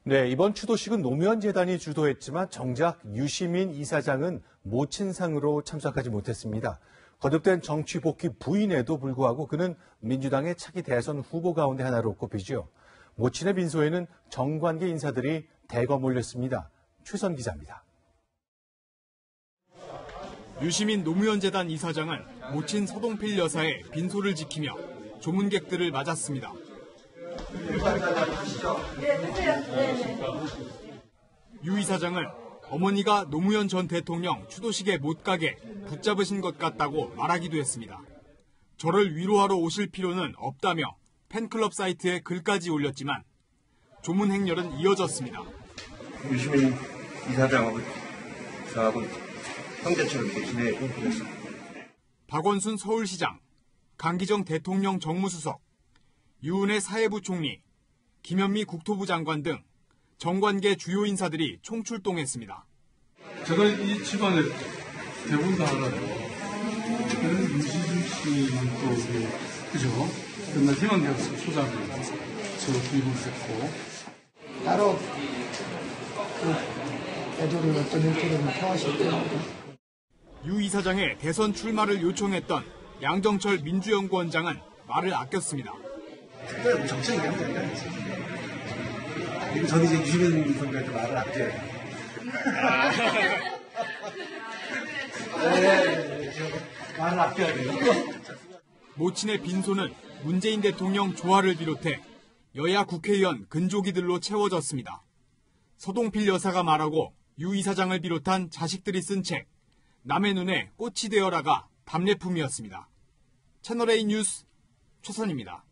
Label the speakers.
Speaker 1: 네, 이번 추도식은 노무현 재단이 주도했지만 정작 유시민 이사장은 모친상으로 참석하지 못했습니다. 거듭된 정치 복귀 부인에도 불구하고 그는 민주당의 차기 대선 후보 가운데 하나로 꼽히죠. 모친의 빈소에는 정관계 인사들이 대거 몰렸습니다. 최선 기자입니다.
Speaker 2: 유시민 노무현 재단 이사장은 모친 서동필 여사의 빈소를 지키며 조문객들을 맞았습니다. 유 이사장을 어머니가 노무현 전 대통령 추도식에 못 가게 붙잡으신 것 같다고 말하기도 했습니다. 저를 위로하러 오실 필요는 없다며 팬클럽 사이트에 글까지 올렸지만 조문 행렬은 이어졌습니다.
Speaker 3: 유시민 이사장하고 저하고 형제처럼 이렇게 지내고 그랬습니다.
Speaker 2: 박원순 서울시장, 강기정 대통령 정무수석, 유은혜 사회부 총리, 김현미 국토부 장관 등 정관계 주요 인사들이 총출동했습니다.
Speaker 4: 제가 이 집안을 대부분 다 알아요. 유시민 씨는 또 그죠? 맨날 희망대학습 소장을 저 구입했고
Speaker 5: 따로 애들이 어떤 일들을 평하실 때마다
Speaker 2: 유 이사장의 대선 출마를 요청했던 양정철 민주연구원장은 말을 아꼈습니다.
Speaker 3: 특별히 정책이 아니잖아요. 저는 이제 유시민 선배한테 말을 아껴요. 말을 아껴야 돼요.
Speaker 2: 모친의 빈소는 문재인 대통령 조화를 비롯해 여야 국회의원 근조기들로 채워졌습니다. 서동필 여사가 말하고 유 이사장을 비롯한 자식들이 쓴 책 남의 눈에 꽃이 되어라가 답례품이었습니다. 채널A 뉴스 최선입니다.